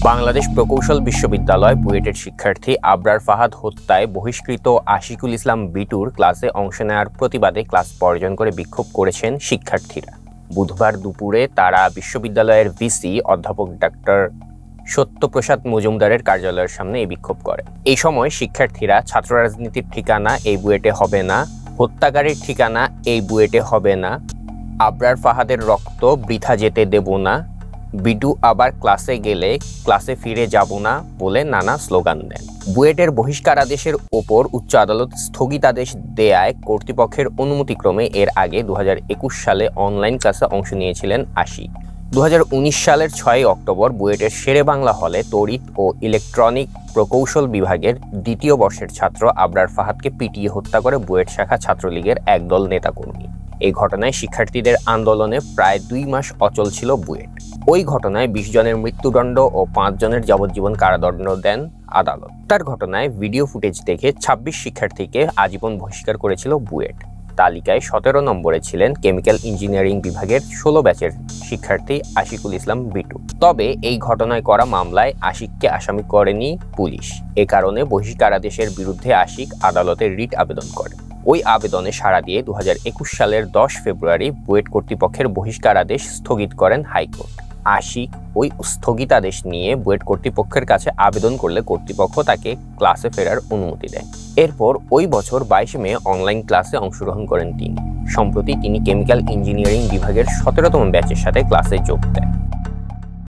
বাংলাদেশ প্রকৌশল বিশ্ববিদ্যালয় বুয়েটের শিক্ষার্থী আবরার ফাহাদ হত্যায় বহিষ্কৃত আশিকুল ইসলাম বিটুর ক্লাসে অংশ নেওয়ার প্রতিবাদে ক্লাস বর্জন করে বিক্ষোভ করেছেন শিক্ষার্থীরা। বুধবার দুপুরে তারা বিশ্ববিদ্যালয়ের ভিসি অধ্যাপক ডাক্তার সত্যপ্রসাদ মজুমদারের কার্যালয়ের সামনে এই বিক্ষোভ করে। এই সময় শিক্ষার্থীরা ছাত্র রাজনীতির ঠিকানা এই বুয়েটে হবে না, হত্যাকারীর ঠিকানা এই বুয়েটে হবে না, আবরার ফাহাদের রক্ত বৃথা যেতে দেব না, বিটু আবার ক্লাসে গেলে ক্লাসে ফিরে যাব না বলে নানা স্লোগান দেন। বুয়েটের বহিষ্কারাদেশের ওপর উচ্চ আদালত স্থগিতাদেশ দেয়ায় কর্তৃপক্ষের অনুমতিক্রমে এর আগে 2021 সালে অনলাইন ক্লাসে অংশ নিয়েছিলেন আশিক। 2019 সালের 6 অক্টোবর বুয়েটের শেরেবাংলা হলে তড়িৎ ও ইলেকট্রনিক প্রকৌশল বিভাগের দ্বিতীয় বর্ষের ছাত্র আবরার ফাহাদকে পিটিয়ে হত্যা করে বুয়েট শাখা ছাত্রলীগের একদল নেতাকর্মী। এই ঘটনায় শিক্ষার্থীদের আন্দোলনে প্রায় 2 মাস অচল ছিল বুয়েট। ওই ঘটনায় 20 জনের মৃত্যুদণ্ড ও 5 জনের যাবজ্জীবন কারাদণ্ড দেন আদালত। তার ঘটনায় ভিডিও ফুটেজ দেখে 26 শিক্ষার্থীকে আজীবন বহিষ্কার করেছিল বুয়েট। তালিকায় 17 নম্বরে ছিলেন কেমিক্যাল ইঞ্জিনিয়ারিং বিভাগের 16 ব্যাচের শিক্ষার্থী আশিকুল ইসলাম বিটু। তবে এই ঘটনায় করা মামলায় আশিককে আসামি করেনি পুলিশ। এ কারণে বহিষ্কারাদেশের বিরুদ্ধে আশিক আদালতে রিট আবেদন করে। ওই আবেদনে সাড়া দিয়ে 2021 সালের 10 ফেব্রুয়ারি বুয়েট কর্তৃপক্ষের বহিষ্কারাদেশ স্থগিত করেন হাইকোর্ট। আশিক ওই স্থগিতাদেশ নিয়ে বুয়েট কর্তৃপক্ষের কাছে আবেদন করলে কর্তৃপক্ষ তাকে ক্লাসে ফেরার অনুমতি দেয়। এরপর ওই বছর 22 মে অনলাইন ক্লাসে অংশগ্রহণ করেন তিনি। সম্প্রতি তিনি কেমিক্যাল ইঞ্জিনিয়ারিং বিভাগের 17তম ব্যাচের সাথে ক্লাসে যোগ দেন।